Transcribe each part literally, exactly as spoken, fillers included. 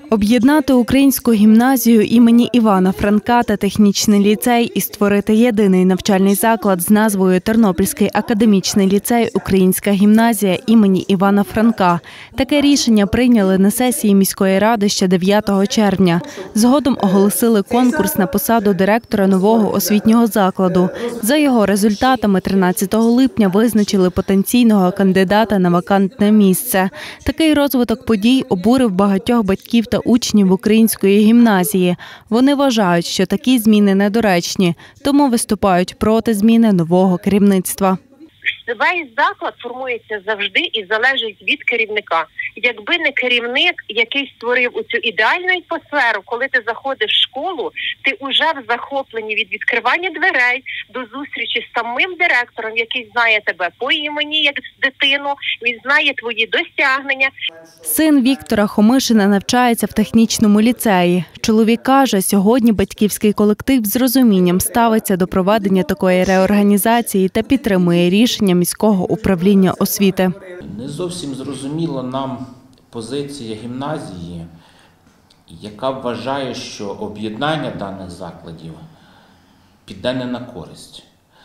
Об'єднати українську гімназію імені Івана Франка та технічний ліцей і створити єдиний навчальний заклад з назвою Тернопільський академічний ліцей «Українська гімназія імені Івана Франка». Таке рішення прийняли на сесії міської ради ще дев'ятого червня. Згодом оголосили конкурс на посаду директора нового освітнього закладу. За його результатами тринадцятого липня визначили потенційного кандидата на вакантне місце. Такий розвиток подій обурив багатьох батьків та учнів української гімназії. Вони вважають, що такі зміни недоречні, тому виступають проти зміни нового керівництва. Весь заклад формується завжди і залежить від керівника. Якби не керівник, який створив цю ідеальну атмосферу, коли ти заходиш в школу, ти вже в захопленні від відкривання дверей до зустрічі з самим директором, який знає тебе по імені, як дитину, він знає твої досягнення. Син Віктора Хомишина навчається в технічному ліцеї. Чоловік каже, сьогодні батьківський колектив з розумінням ставиться до проведення такої реорганізації та підтримує рішення міського управління освіти. Не зовсім зрозуміла нам позиція гімназії, яка вважає, що об'єднання даних закладів піде не на користь.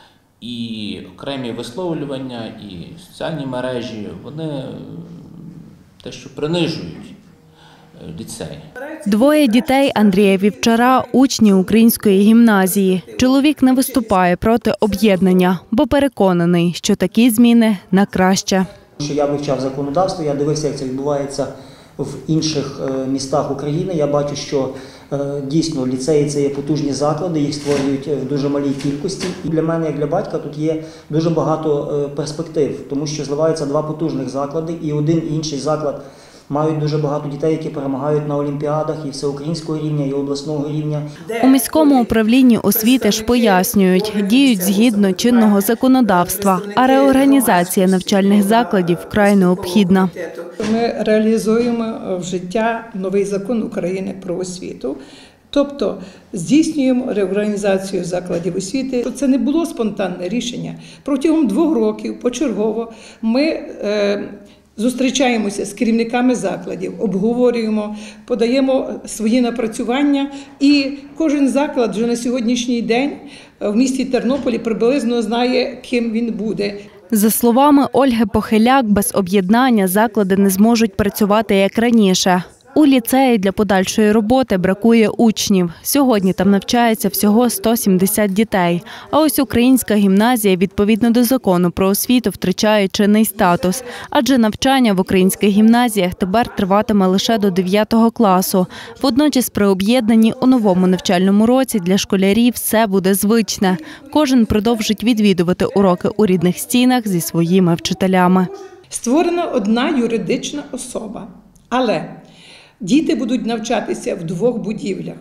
І окремі висловлювання, і соціальні мережі, вони те, що принижують ліцей. Двоє дітей Андрія Вівчара – учні української гімназії. Чоловік не виступає проти об'єднання, бо переконаний, що такі зміни на краще. Я вивчав законодавство, я дивився, як це відбувається в інших містах України. Я бачу, що дійсно ліцеї – це є потужні заклади, їх створюють в дуже малій кількості. І для мене, як для батька, тут є дуже багато перспектив, тому що зливаються два потужних заклади, і один і інший заклад мають дуже багато дітей, які перемагають на олімпіадах і всеукраїнського рівня, і обласного рівня. У міському управлінні освіти ж пояснюють, діють згідно чинного законодавства, а реорганізація навчальних закладів вкрай необхідна. Ми реалізуємо в життя новий закон України про освіту. Тобто здійснюємо реорганізацію закладів освіти. Це не було спонтанне рішення. Протягом двох років почергово ми е, зустрічаємося з керівниками закладів, обговорюємо, подаємо свої напрацювання, і кожен заклад вже на сьогоднішній день в місті Тернополі приблизно знає, ким він буде. За словами Ольги Похиляк, без об'єднання заклади не зможуть працювати як раніше. У ліцеї для подальшої роботи бракує учнів. Сьогодні там навчається всього сто сімдесят дітей. А ось українська гімназія, відповідно до закону про освіту, втрачає чинний статус. Адже навчання в українських гімназіях тепер триватиме лише до дев'ятого класу. Водночас при об'єднанні у новому навчальному році для школярів все буде звичне. Кожен продовжить відвідувати уроки у рідних стінах зі своїми вчителями. Створена одна юридична особа, але діти будуть навчатися в двох будівлях.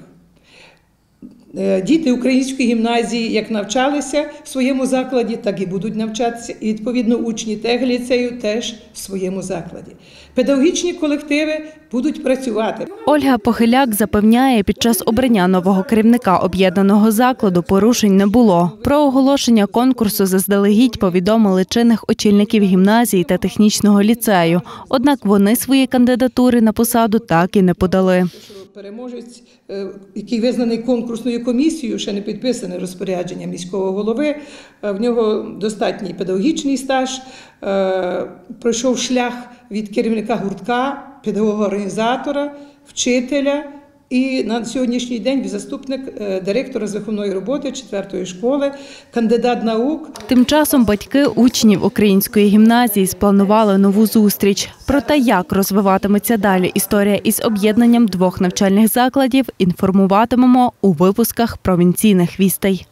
Діти української гімназії як навчалися в своєму закладі, так і будуть навчатися. І, відповідно, учні тегліцею теж в своєму закладі. Педагогічні колективи будуть працювати. Ольга Похиляк запевняє, під час обрання нового керівника об'єднаного закладу порушень не було. Про оголошення конкурсу заздалегідь повідомили чинних очільників гімназії та технічного ліцею. Однак вони свої кандидатури на посаду так і не подали. Переможець, який визнаний конкурсною комісією, ще не підписане розпорядження міського голови, в нього достатній педагогічний стаж, пройшов шлях від керівника гуртка, педагога-організатора, вчителя і на сьогоднішній день заступник директора з виховної роботи четвертої школи, кандидат наук. Тим часом батьки учнів української гімназії спланували нову зустріч. Про те, як розвиватиметься далі історія із об'єднанням двох навчальних закладів, інформуватимемо у випусках провінційних вістей.